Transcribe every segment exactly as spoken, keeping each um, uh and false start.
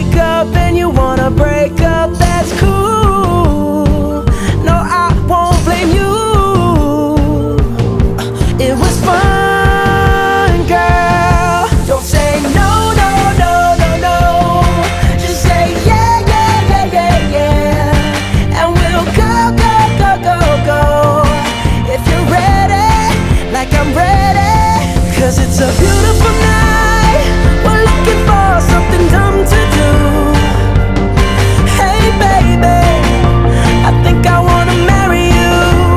wake up and you wanna break up, that's cool. No, I won't blame you. It was fun, girl. Don't say no, no, no, no, no. Just say yeah, yeah, yeah, yeah, yeah. And we'll go, go, go, go, go. If you're ready, like I'm ready. Cause it's a beautiful night. We're looking for something dumb to do. Hey baby, I think I wanna marry you.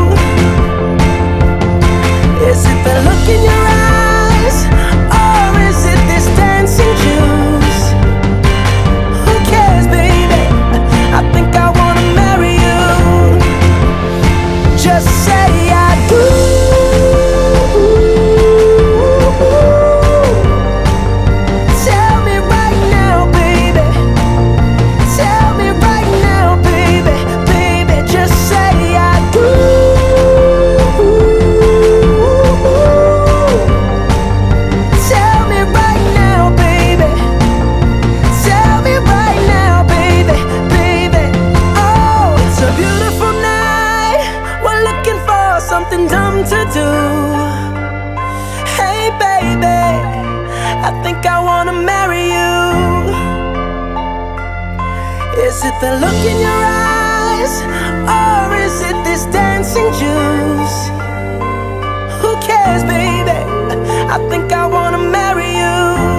Is it the look in your eyes, or is it this dancing juice? Who cares, baby? I think I wanna marry you. Just say I do. Tell me right now, baby. Tell me right now, baby. Baby, just say I do. Tell me right now, baby. Tell me right now, baby. Baby, oh, it's a beautiful night. We're looking for something dumb to do. Hey baby, I think I wanna marry you. Is it the look in your eyes, or is it this dancing juice? Who cares, baby? I think I wanna marry you.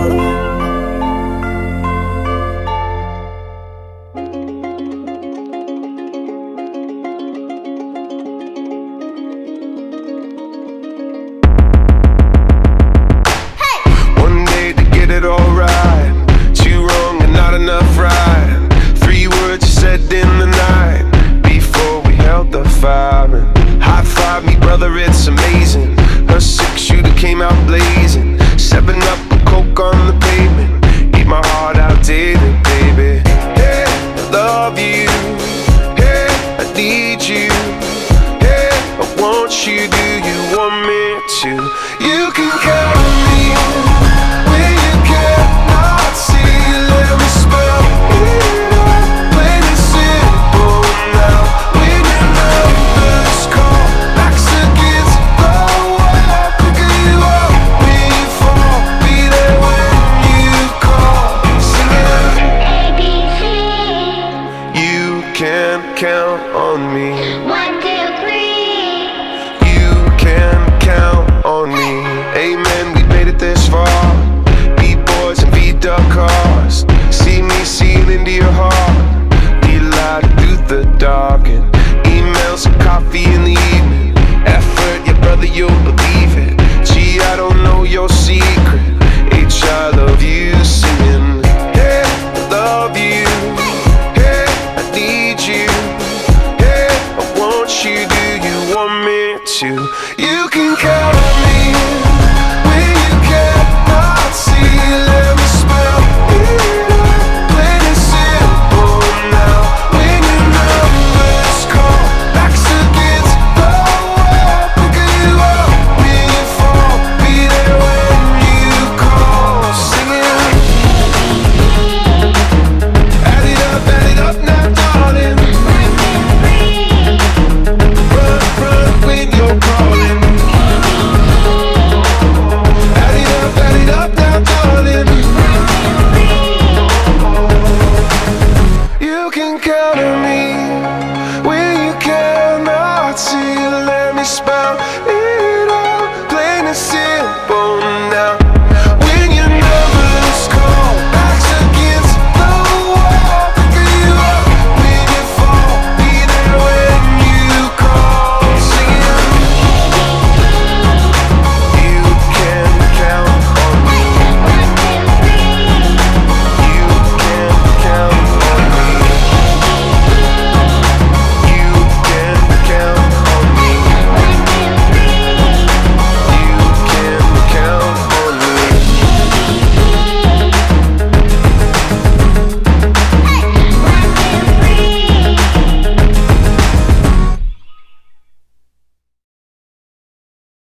One day to get it all right. Two wrong and not enough right. Three words you said in the night before we held the fire. And high five me, brother, it's amazing. Her six shooter came out blazing. Seven up with coke on the pavement. Eat my heart out daily, baby. Hey, I love you. Hey, I need you. Hey, I want you. Do you want me to? You can count on me. When you cannot see, let me spell it out. Plain and simple now. When your numbers call, backs against the wall. Quicker you up when you fall. Be there when you call. Sing it. A B C. You can count on me. One, two, three. You can count on me. Amen, we made it this far. B-boys and V-duck cars. See me seeing into your heart. Need light through the dark. And emails and coffee in the evening. Effort, your brother, you'll believe.